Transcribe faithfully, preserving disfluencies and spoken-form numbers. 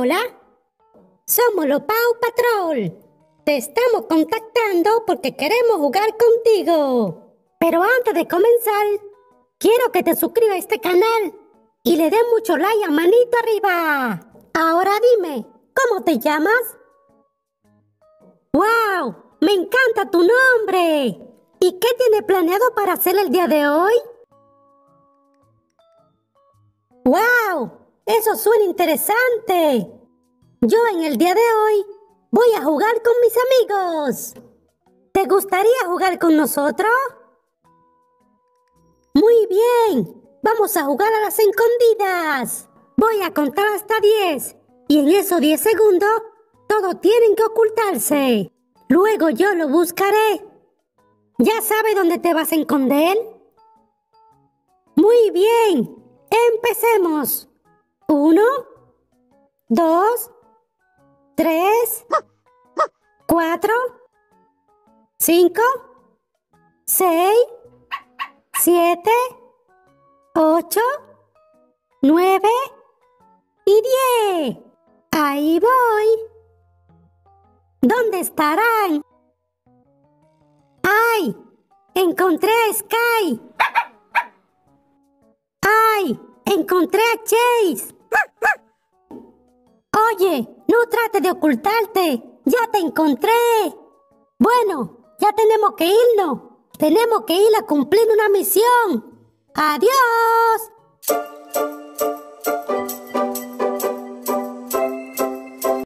Hola, somos los Paw Patrol. Te estamos contactando porque queremos jugar contigo. Pero antes de comenzar, quiero que te suscribas a este canal y le des mucho like a manito arriba. Ahora dime, ¿cómo te llamas? ¡Wow! ¡Me encanta tu nombre! ¿Y qué tienes planeado para hacer el día de hoy? ¡Wow! Eso suena interesante. Yo en el día de hoy voy a jugar con mis amigos. ¿Te gustaría jugar con nosotros? Muy bien. Vamos a jugar a las escondidas. Voy a contar hasta diez. Y en esos diez segundos, todos tienen que ocultarse. Luego yo lo buscaré. ¿Ya sabes dónde te vas a esconder? Muy bien. Empecemos. Uno, dos, tres, cuatro, cinco, seis, siete, ocho, nueve y diez. Ahí voy. ¿Dónde estarán? ¡Ay! Encontré a Sky. ¡Ay! Encontré a Chase. Oye, no trates de ocultarte. Ya te encontré. Bueno, ya tenemos que irnos. Tenemos que ir a cumplir una misión. ¡Adiós!